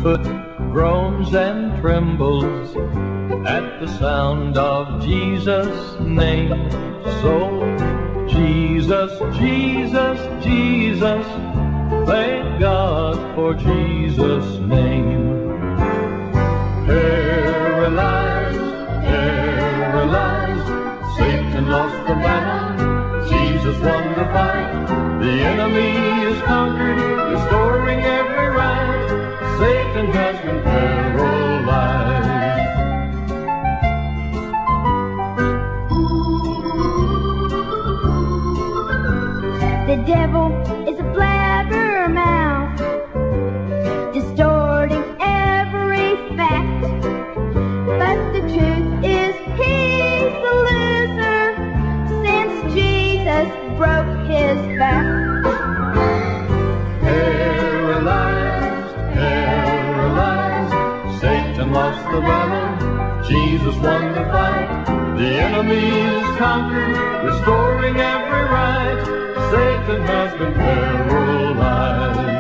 foot groans and trembles at the sound of Jesus' name. So Jesus, Jesus, Jesus, thank God for Jesus' name. Paralyzed, paralyzed, Satan lost the battle, Jesus won the fight. The enemy is conquered, restoring every right. Satan has been paralyzed. The devil is a blabbermouth, distorting every fact. But the truth is he's the loser, since Jesus broke his back. Paralyzed, paralyzed, Satan lost the battle, Jesus won the fight. The enemy is conquered, restoring every right. Satan has been paralyzed.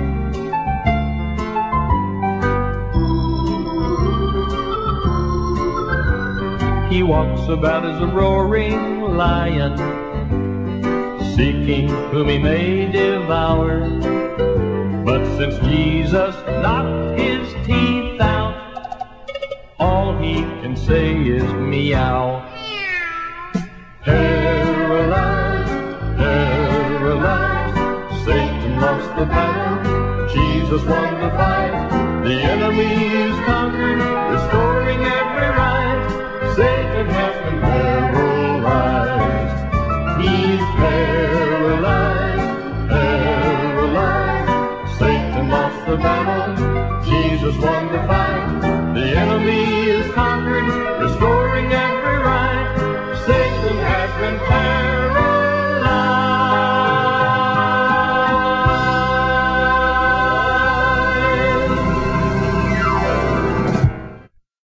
He walks about as a roaring lion, seeking whom he may devour. But since Jesus knocked his teeth out, all he can say is meow. Paralyzed, paralyzed, Satan lost the battle, Jesus won the fight. The enemy is conquered, restoring every right. Satan has been paralyzed. He's paralyzed, paralyzed, Satan lost the battle, Jesus won the fight. The enemy is conquered,